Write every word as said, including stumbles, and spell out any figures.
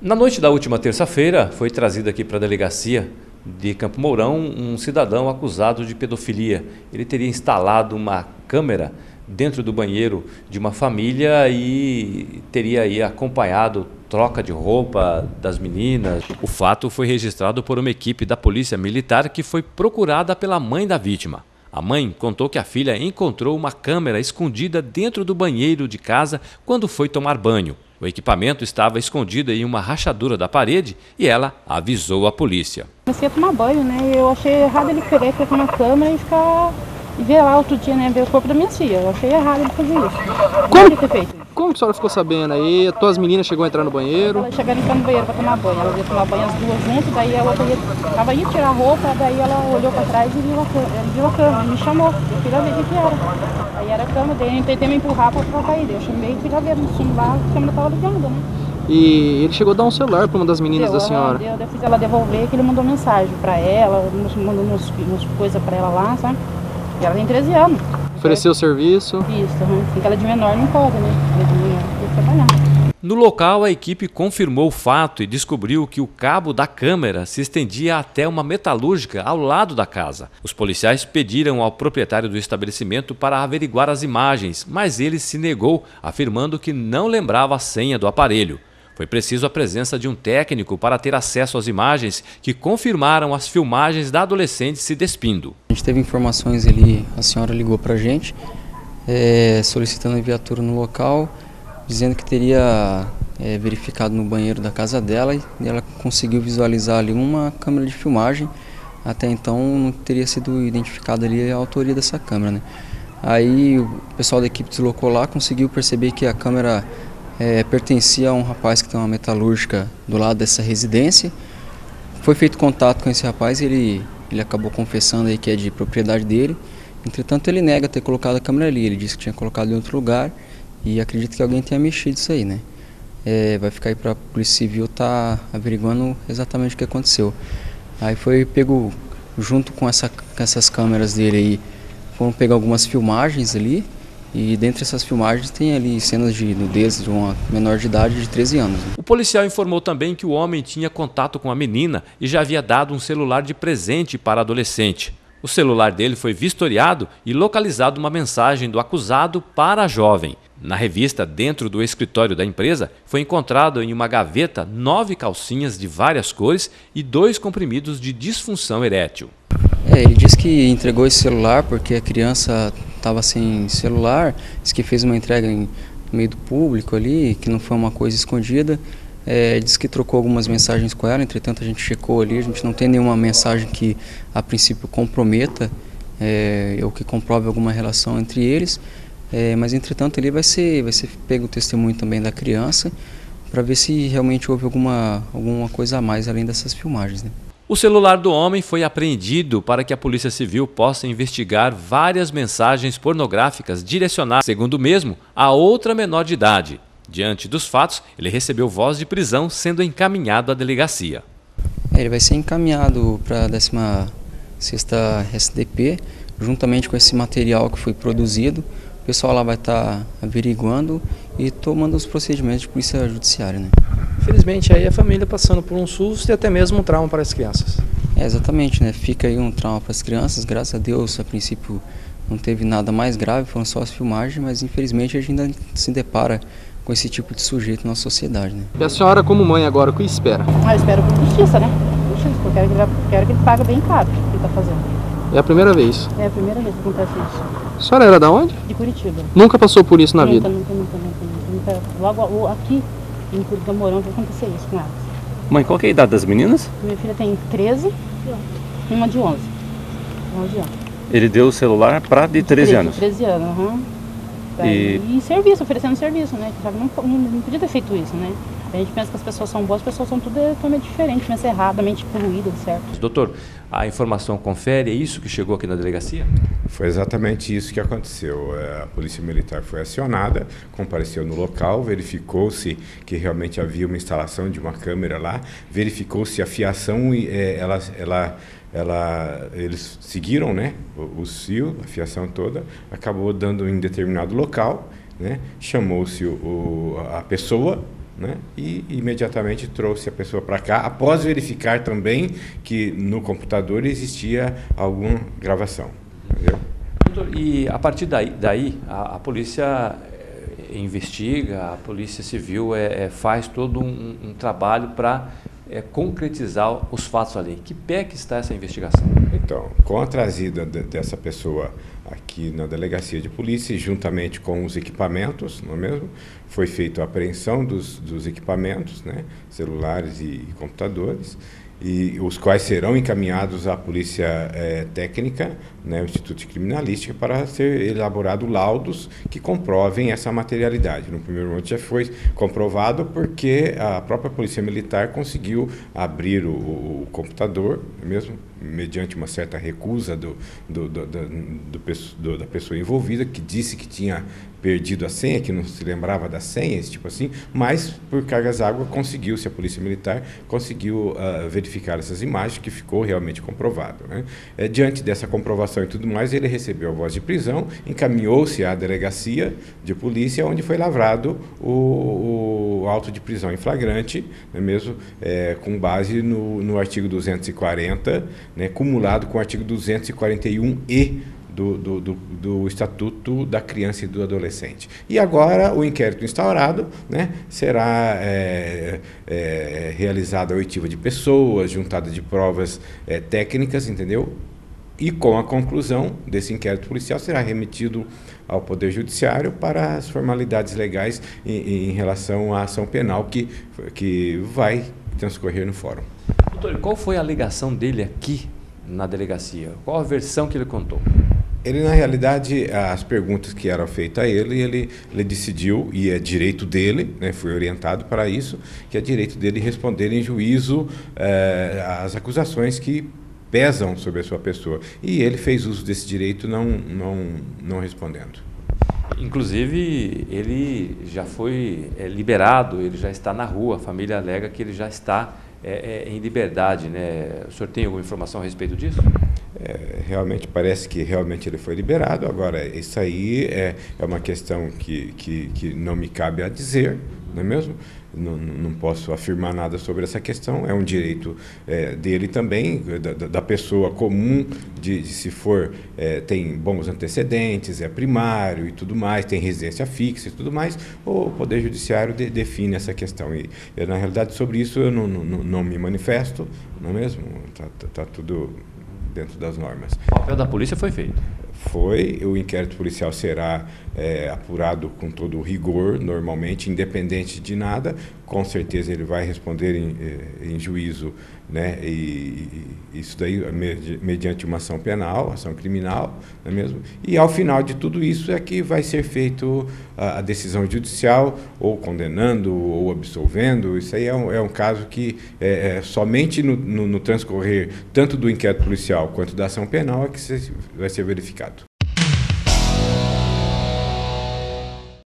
Na noite da última terça-feira, foi trazido aqui para a delegacia de Campo Mourão um cidadão acusado de pedofilia. Ele teria instalado uma câmera dentro do banheiro de uma família e teria aí acompanhado troca de roupa das meninas. O fato foi registrado por uma equipe da Polícia Militar que foi procurada pela mãe da vítima. A mãe contou que a filha encontrou uma câmera escondida dentro do banheiro de casa quando foi tomar banho. O equipamento estava escondido em uma rachadura da parede e ela avisou a polícia. Comecei a tomar banho, né? Eu achei errado ele pegar e colocar uma câmera e ficar e ver lá outro dia, né? Ver o corpo da minha filha. Eu achei errado ele fazer isso. Como, ter feito. Como que a senhora ficou sabendo aí? As tuas meninas chegou a entrar no banheiro? Elas chegaram a entrar no banheiro para tomar banho. Elas iam tomar banho as duas juntas, daí ela ia, ela ia tirar a roupa, daí ela olhou para trás e viu a câmera, viu a câmera, me chamou. Eu fui lá ver o que era. Aí era a câmera dele, eu tentei me empurrar para trocar ele. Eu chamei e fui lá ver no fundo lá, a câmera estava ligada, né? E ele chegou a dar um celular para uma das meninas deu, da senhora? Deu, eu fiz ela devolver, que ele mandou mensagem para ela, mandou umas, umas coisas para ela lá, sabe? E ela tem treze anos. Ofereceu o serviço? Isso, uhum. Porque ela é de menor, não pode, né? Ela é de menor, tem que trabalhar. No local, a equipe confirmou o fato e descobriu que o cabo da câmera se estendia até uma metalúrgica ao lado da casa. Os policiais pediram ao proprietário do estabelecimento para averiguar as imagens, mas ele se negou, afirmando que não lembrava a senha do aparelho. Foi preciso a presença de um técnico para ter acesso às imagens que confirmaram as filmagens da adolescente se despindo. A gente teve informações ali, a senhora ligou para a gente, é, solicitando a viatura no local, dizendo que teria é, verificado no banheiro da casa dela e ela conseguiu visualizar ali uma câmera de filmagem. Até então não teria sido identificada ali a autoria dessa câmera, né? Aí o pessoal da equipe deslocou lá, conseguiu perceber que a câmera É, pertencia a um rapaz que tem uma metalúrgica do lado dessa residência. Foi feito contato com esse rapaz e ele, ele acabou confessando aí que é de propriedade dele. Entretanto, ele nega ter colocado a câmera ali. Ele disse que tinha colocado em outro lugar e acredita que alguém tenha mexido isso aí, né? É, vai ficar aí para a Polícia Civil estar tá averiguando exatamente o que aconteceu. Aí foi pego junto com, essa, com essas câmeras dele aí, foram pegar algumas filmagens ali. E dentre essas filmagens tem ali cenas de nudez de uma menor de idade de treze anos. O policial informou também que o homem tinha contato com a menina e já havia dado um celular de presente para a adolescente. O celular dele foi vistoriado e localizado uma mensagem do acusado para a jovem. Na revista, dentro do escritório da empresa, foi encontrado em uma gaveta nove calcinhas de várias cores e dois comprimidos de disfunção erétil. É, ele disse que entregou esse celular porque a criança estava sem celular, disse que fez uma entrega em no meio do público ali, que não foi uma coisa escondida. É, disse que trocou algumas mensagens com ela, entretanto a gente checou ali, a gente não tem nenhuma mensagem que a princípio comprometa é, ou que comprove alguma relação entre eles, é, mas entretanto ali vai ser, vai ser pego o testemunho também da criança para ver se realmente houve alguma, alguma coisa a mais além dessas filmagens, né? O celular do homem foi apreendido para que a Polícia Civil possa investigar várias mensagens pornográficas direcionadas, segundo o mesmo, a outra menor de idade. Diante dos fatos, ele recebeu voz de prisão, sendo encaminhado à delegacia. É, ele vai ser encaminhado para a décima sexta S D P, juntamente com esse material que foi produzido. O pessoal lá vai estar averiguando e tomando os procedimentos de polícia judiciária, né? Infelizmente, aí a família passando por um susto e até mesmo um trauma para as crianças. É, exatamente, né? Fica aí um trauma para as crianças, graças a Deus, a princípio não teve nada mais grave, foram só as filmagens, mas infelizmente a gente ainda se depara com esse tipo de sujeito na sociedade, né? E a senhora, como mãe agora, o que espera? Ah, eu espero por justiça, né? Justiça, eu quero que ele, quero que ele pague bem caro o que ele está fazendo. É a primeira vez? É a primeira vez que acontece isso. A senhora era da onde? De Curitiba. Nunca passou por isso na nunca, vida? Nunca, nunca, nunca, nunca. Logo aqui, em Curitiba Mourão, vai acontecer isso com elas. Mãe, qual que é a idade das meninas? Minha filha tem treze e uma de onze. onze anos. Ele deu o celular para de treze anos? treze anos, aham. Uhum. E... e serviço, oferecendo serviço, né? Já não, não, não podia ter feito isso, né? A gente pensa que as pessoas são boas, as pessoas são tudo totalmente diferentes, pensa errado, mente poluída, certo? Doutor, a informação confere, é isso que chegou aqui na delegacia? Foi exatamente isso que aconteceu. A Polícia Militar foi acionada, compareceu no local, verificou-se que realmente havia uma instalação de uma câmera lá, verificou-se a fiação e é, ela, ela, ela, eles seguiram, né, os fios, a fiação toda, acabou dando em determinado local, né, chamou-se o, a pessoa, né? E imediatamente trouxe a pessoa para cá, após verificar também que no computador existia alguma gravação. Entendeu? Doutor, e a partir daí, daí a, a polícia é, investiga, a polícia civil é, é, faz todo um, um trabalho para é, concretizar os fatos ali. Que pé que está essa investigação? Então, com a trazida de, dessa pessoa aqui na delegacia de polícia, juntamente com os equipamentos, não é mesmo? Foi feita a apreensão dos, dos equipamentos, né? Celulares e, e computadores, e os quais serão encaminhados à polícia é, técnica, né, o Instituto de Criminalística, para ser elaborado laudos que comprovem essa materialidade. No primeiro momento já foi comprovado porque a própria Polícia Militar conseguiu abrir o, o computador, mesmo mediante uma certa recusa do, do, do, do, do, do, da pessoa envolvida, que disse que tinha perdido a senha, que não se lembrava da senha, esse tipo assim, mas por cargas d'água conseguiu-se, a Polícia Militar conseguiu uh, verificar essas imagens, que ficou realmente comprovado, né? É, diante dessa comprovação e tudo mais, ele recebeu a voz de prisão, encaminhou-se à delegacia de polícia, onde foi lavrado o, o auto de prisão em flagrante, né, mesmo é, com base no, no artigo duzentos e quarenta, né, cumulado com o artigo duzentos e quarenta e um e Do, do, do, do Estatuto da Criança e do Adolescente. E agora o inquérito instaurado, né, será é, é, realizada a oitiva de pessoas, juntada de provas é, técnicas, entendeu? E com a conclusão desse inquérito policial será remetido ao Poder Judiciário para as formalidades legais em, em relação à ação penal que, que vai transcorrer no fórum. Doutor, qual foi a alegação dele aqui na delegacia? Qual a versão que ele contou? Ele, na realidade, as perguntas que eram feitas a ele, ele, ele decidiu, e é direito dele, né, foi orientado para isso, que é direito dele responder em juízo eh, as acusações que pesam sobre a sua pessoa. E ele fez uso desse direito não, não, não respondendo. Inclusive, ele já foi é, liberado, ele já está na rua, a família alega que ele já está é, é, em liberdade, né? O senhor tem alguma informação a respeito disso? É, realmente parece que realmente ele foi liberado. Agora, isso aí é, é uma questão que, que, que não me cabe a dizer, não é mesmo? Não, não posso afirmar nada sobre essa questão. É um direito é, dele também, da, da pessoa comum, de, de se for, é, tem bons antecedentes, é primário e tudo mais, tem residência fixa e tudo mais, o Poder Judiciário de, define essa questão. E, eu, na realidade, sobre isso eu não, não, não me manifesto, não é mesmo? Está tá, tá tudo dentro das normas. O papel da polícia foi feito? Foi. O inquérito policial será é, apurado com todo o rigor, normalmente, independente de nada. Com certeza ele vai responder em, em juízo, né? E, e isso daí mediante uma ação penal, ação criminal, não é mesmo? E ao final de tudo isso é que vai ser feito a, a decisão judicial, ou condenando, ou absolvendo. Isso aí é um, é um caso que é, é, somente no, no, no transcorrer tanto do inquérito policial quanto da ação penal é que se, vai ser verificado.